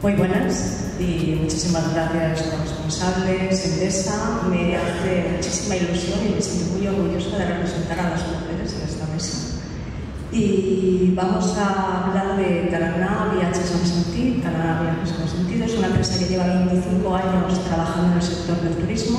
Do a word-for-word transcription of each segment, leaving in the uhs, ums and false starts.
Muy buenas y muchísimas gracias a los responsables, Endesa. Me hace muchísima ilusión y me siento muy orgullosa de representar a las mujeres en esta mesa. Y vamos a hablar de Taraná Viatges amb Sentit. Taraná Viatges amb Sentit es una empresa que lleva veinticinco años trabajando en el sector del turismo.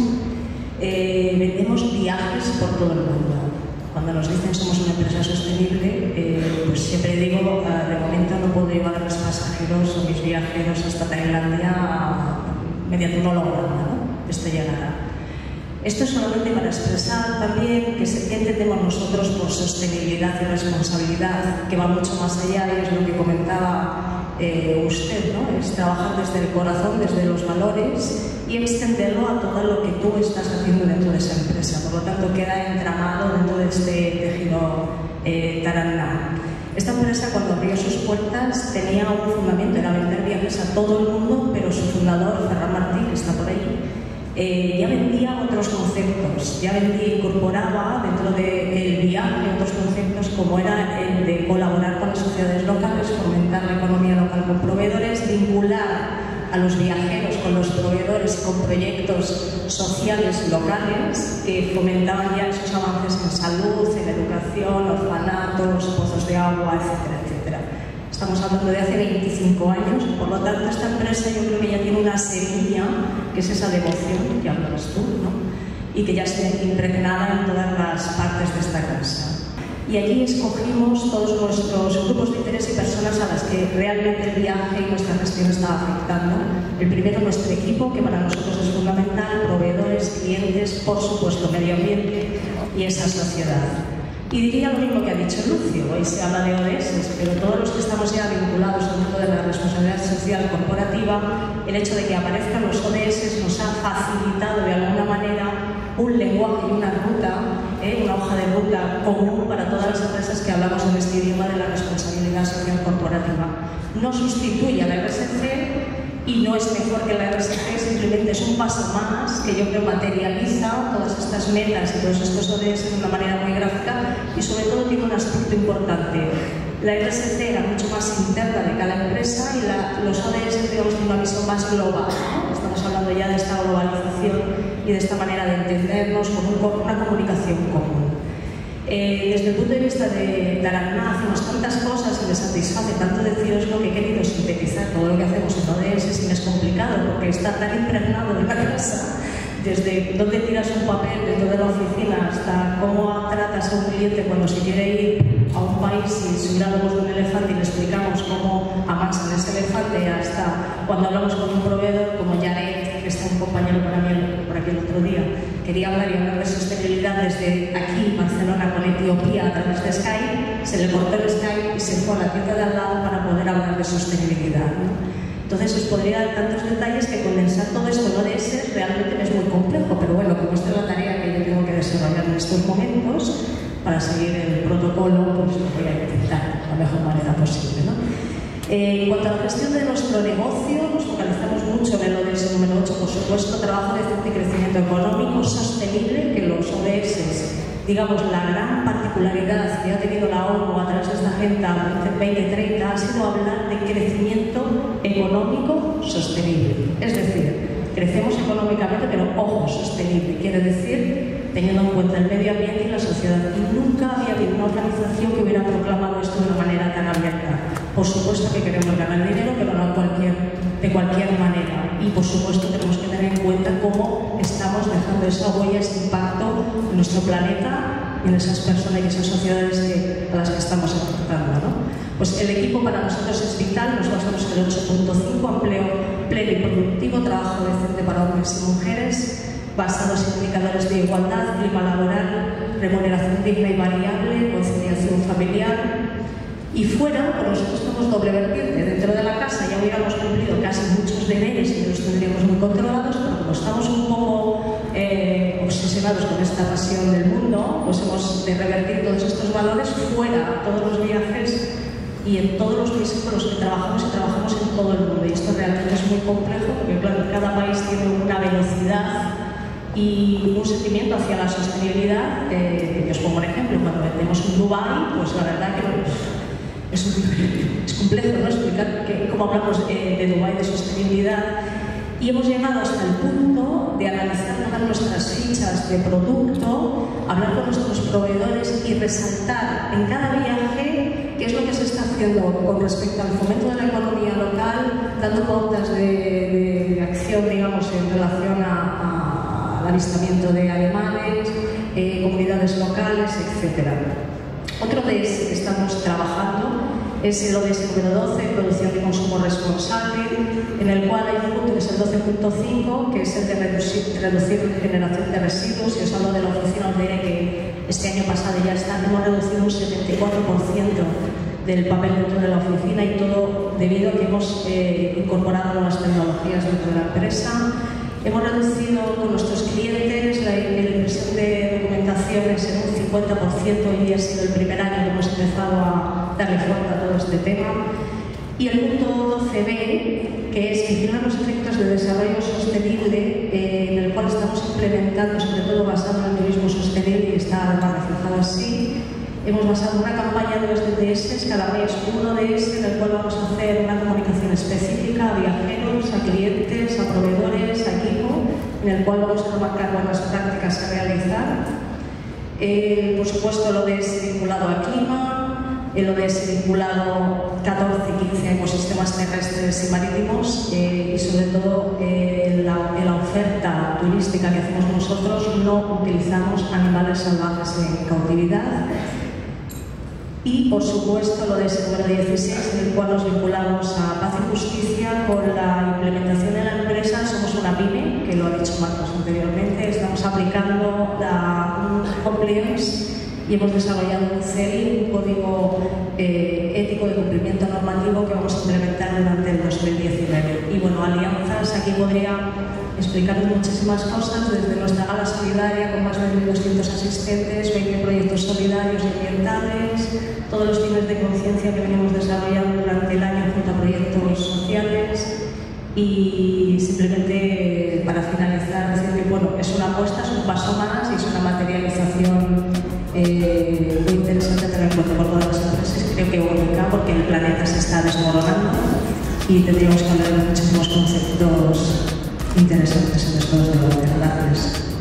Eh, vendemos viajes por todo el mundo. Cuando nos dicen somos una empresa sostenible, eh, pues siempre digo, uh, de momento no puedo llevar a mis pasajeros o mis viajeros hasta Tailandia mediante un holograma, ¿no? Esto llegará. Esto es solamente para expresar también que qué entendemos nosotros por sostenibilidad y responsabilidad, que va mucho más allá, y es lo que comentaba eh, usted, ¿no? Es trabajar desde el corazón, desde los valores y extenderlo a todo lo que tú estás haciendo dentro de esa empresa. Por lo tanto, queda entramado dentro de este tejido eh, Taraná. Esta empresa, cuando abrió sus puertas, tenía un fundamento, era vender viajes a todo el mundo, pero su fundador, Ferran Martí, que está por ahí, eh, ya vendía otros conceptos, ya vendía, incorporaba dentro del viaje otros conceptos como era el de colaborar con las sociedades locales, fomentar la economía local con proveedores, vincular a los viajeros con los proveedores con proyectos sociales locales que fomentaban ya esos avances en salud, en educación, orfanatos, pozos de agua, etcétera, etcétera. Estamos hablando de hace veinticinco años, por lo tanto esta empresa yo creo que ya tiene una semilla, que es esa devoción, que hablas tú, ¿no? Y que ya está impregnada en todas las partes de esta casa. Y allí escogimos todos nuestros grupos de interés y personas a las que realmente el viaje y nuestra gestión estaba afectando. El primero, nuestro equipo, que para nosotros es fundamental, proveedores, clientes, por supuesto, medio ambiente y esa sociedad. Y diría lo mismo que ha dicho Lucio, hoy se habla de O D S, pero todos los que estamos ya vinculados al mundo de la responsabilidad social corporativa, el hecho de que aparezcan los O D S nos ha facilitado de alguna manera un lenguaje y una ruta, eh, una hoja de ruta común para todas las empresas que hablamos en este idioma de la responsabilidad social corporativa. No sustituye a la R S C y no es mejor que la R S C, simplemente es un paso más que yo creo materializa todas estas metas y todos estos O D S de una manera muy gráfica y sobre todo tiene un aspecto importante. La R S C era mucho más interna de cada empresa y la, los O D S digamos tienen una visión más global, ¿no? Estamos hablando ya de esta globalización y de esta manera de entendernos con un, una comunicación común. Eh, desde el punto de vista de Taraná hacemos tantas cosas y me satisface tanto deciros lo que he querido sintetizar todo lo que hacemos en O D S, si me es complicado porque está tan impregnado de la casa, desde dónde tiras un papel dentro de la oficina hasta cómo tratas a un cliente cuando se quiere ir a un país y subir a lomos de un elefante y le explicamos cómo amansan ese elefante, hasta cuando hablamos con un proveedor como Yaret, que está un compañero para mí por aquí el otro día, quería hablar y hablar de sostenibilidad desde aquí, Barcelona, con Etiopía, a través de Skype, se le cortó el Skype y se fue a la tienda de al lado para poder hablar de sostenibilidad, ¿no? Entonces os podría dar tantos detalles que condensar todo esto en O D S realmente es muy complejo, pero bueno, como esta es la tarea que yo tengo que desarrollar en estos momentos, para seguir el protocolo, pues lo voy a intentar de la mejor manera posible, ¿no? Eh, en cuanto a la gestión de nuestro negocio, nos focalizamos mucho en el O D S número ocho, por supuesto, trabajo decente y crecimiento económico sostenible, que los O D S, digamos, la gran particularidad que ha tenido la ONU a través de esta Agenda veinte treinta ha sido hablar de crecimiento económico sostenible. Es decir, crecemos económicamente, pero ojo, sostenible. Quiere decir, teniendo en cuenta el medio ambiente y la sociedad. Y nunca había habido una organización que hubiera proclamado esto de una manera tan abierta. Por supuesto que queremos ganar dinero, pero no cualquier, de cualquier manera. Y por supuesto tenemos que tener en cuenta cómo estamos dejando esa huella, ese impacto en nuestro planeta y en esas personas y esas sociedades que, a las que estamos afectando, ¿no? Pues el equipo para nosotros es vital, nos basamos en el ocho punto cinco, empleo pleno y productivo, trabajo decente para hombres y mujeres, basados en indicadores de igualdad, clima laboral, remuneración digna y variable, conciliación familiar. Y fuera, pues nosotros tenemos doble vertiente. Dentro de la casa ya hubiéramos cumplido casi muchos deberes y los tendríamos muy controlados, pero como estamos un poco eh, obsesionados con esta pasión del mundo, pues hemos de revertir todos estos valores fuera, a todos los viajes y en todos los países con los que trabajamos y trabajamos en todo el mundo. Y esto realmente es muy complejo porque, claro, cada país tiene una velocidad y un sentimiento hacia la sostenibilidad. Eh, yo os pongo un ejemplo, cuando vendemos en Dubái, pues la verdad que es, un, es complejo, ¿no?, explicar que, cómo hablamos eh, de Dubái, de sostenibilidad, y hemos llegado hasta el punto de analizar todas nuestras fichas de producto, hablar con nuestros proveedores y resaltar en cada viaje qué es lo que se está haciendo con respecto al fomento de la economía local, dando pautas de, de, de acción, digamos, en relación a, a, al avistamiento de animales, eh, comunidades locales, etcétera. Otro D S que estamos trabajando es el O D S número doce, producción y consumo responsable, en el cual hay un punto que es el doce punto cinco, que es el de reducir, reducir la generación de residuos. Si os hablo de la oficina, os diré que este año pasado ya está, hemos reducido un setenta y cuatro por ciento del papel dentro de la oficina, y todo debido a que hemos eh, incorporado nuevas tecnologías dentro de la empresa. Hemos reducido con nuestros clientes la, la impresión de documentaciones en un cincuenta por ciento, y ha sido el primer año que hemos empezado a darle fuerza a todo este tema. Y el punto doce B, que es gestionar los efectos de desarrollo sostenible, eh, en el cual estamos implementando, sobre todo basado en el turismo sostenible, y está además reflejado así. Hemos basado una campaña de los D T S, cada mes un O D S, en el cual vamos a hacer una comunicación específica a viajeros, a clientes, a proveedores, a equipo, en el cual vamos a marcar buenas prácticas a realizar. Eh, por supuesto, el O D S vinculado a clima, el O D S vinculado catorce y quince a ecosistemas terrestres y marítimos, eh, y sobre todo eh, en, la, en la oferta turística que hacemos nosotros no utilizamos animales salvajes en cautividad. Y, por supuesto, lo de ese número dieciséis, en el cual nos vinculamos a Paz y Justicia con la implementación en la empresa. Somos una pyme, que lo ha dicho Marcos anteriormente, estamos aplicando la compliance y hemos desarrollado un C E R I, un código eh, ético de cumplimiento normativo que vamos a implementar durante el dos mil diecinueve. Y bueno, alianzas, aquí podría explicar muchísimas cosas, desde nuestra gala solidaria con más de mil doscientos asistentes, veinte proyectos solidarios y ambientales, todos los fines de conciencia que venimos desarrollando durante el año junto a proyectos sociales. Y simplemente para finalizar, decir que bueno, es una apuesta, es un paso más y es una materialización eh, muy interesante tener en cuenta por todas las empresas, creo que única, porque el planeta se está desmoronando y tendríamos que hablar de muchísimos conceptos interesantes en estos debates. Gracias.